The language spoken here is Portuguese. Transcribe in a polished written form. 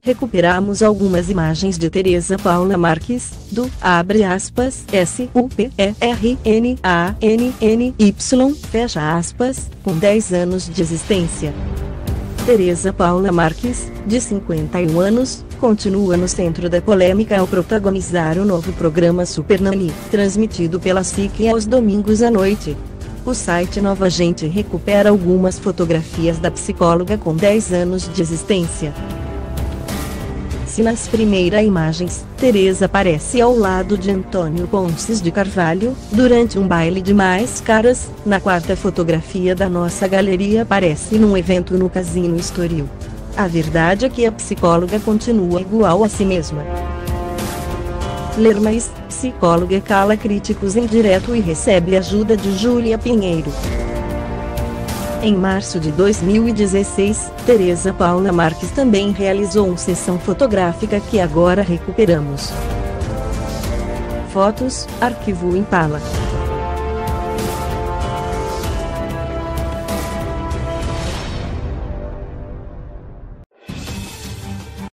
recuperamos algumas imagens de Teresa Paula Marques, do, abre aspas, SUPERNANNY, fecha aspas, com 10 anos de existência. Teresa Paula Marques, de 51 anos, continua no centro da polêmica ao protagonizar o novo programa Super Nani, transmitido pela SIC aos domingos à noite. O site Nova Gente recupera algumas fotografias da psicóloga com 10 anos de existência. Se nas primeiras imagens, Teresa aparece ao lado de Antônio Ponces de Carvalho, durante um baile de máscaras, na quarta fotografia da nossa galeria aparece num evento no Casino Estoril. A verdade é que a psicóloga continua igual a si mesma. Ler mais, psicóloga cala críticos em direto e recebe ajuda de Júlia Pinheiro. Em março de 2016, Teresa Paula Marques também realizou uma sessão fotográfica que agora recuperamos. Fotos, Arquivo Impala.